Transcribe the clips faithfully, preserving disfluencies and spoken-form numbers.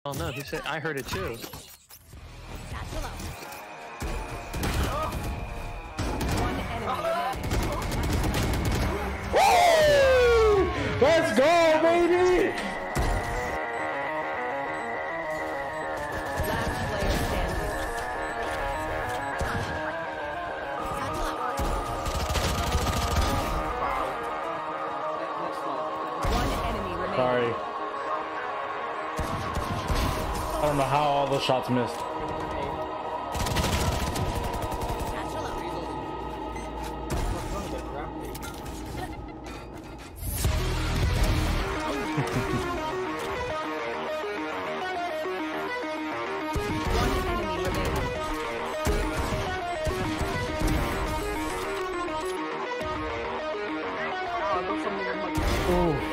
Oh no, he said I heard it too. One enemy remaining. Woo! Let's go, baby! Last player standing. One enemy remaining. Sorry. I don't know how all those shots missed. Oh.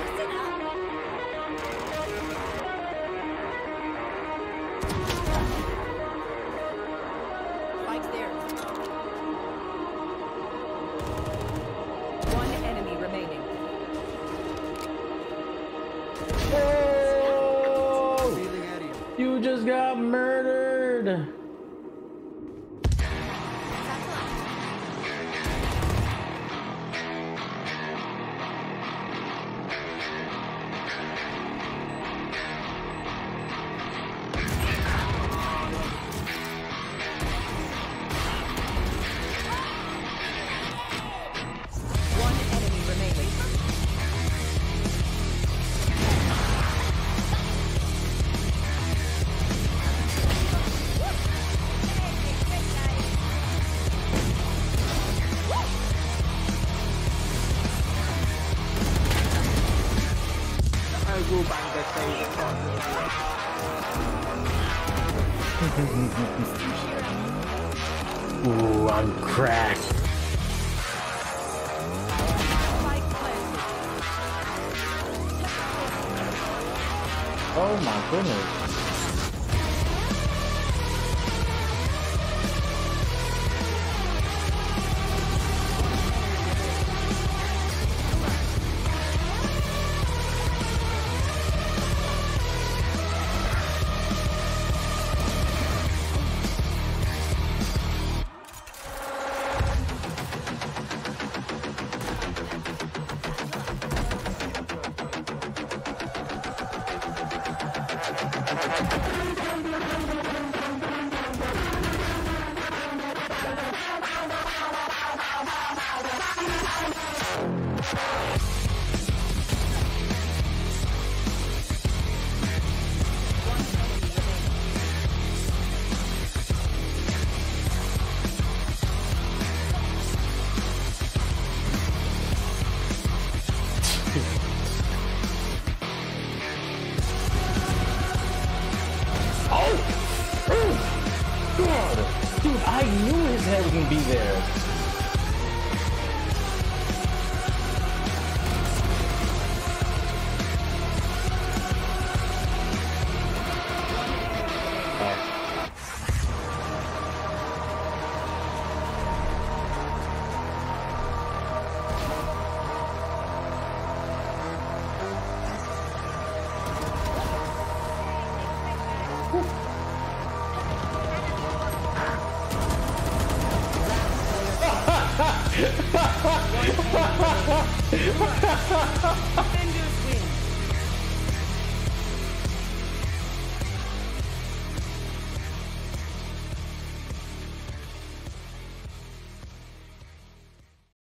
Spike's there. One enemy remaining. Oh! You just got murdered. Ooh, I'm cracked. Oh my goodness. Dude, I knew his head was gonna be there. Ha ha ha!